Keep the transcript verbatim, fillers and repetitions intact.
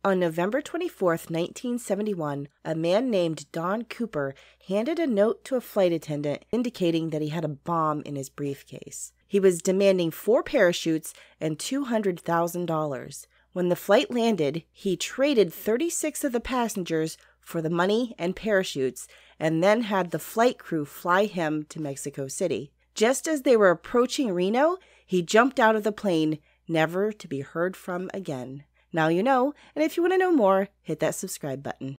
On November twenty-fourth, nineteen seventy-one, a man named Don Cooper handed a note to a flight attendant indicating that he had a bomb in his briefcase. He was demanding four parachutes and two hundred thousand dollars. When the flight landed, he traded thirty-six of the passengers for the money and parachutes, and then had the flight crew fly him to Mexico City. Just as they were approaching Reno, he jumped out of the plane, never to be heard from again. Now you know, and if you want to know more, hit that subscribe button.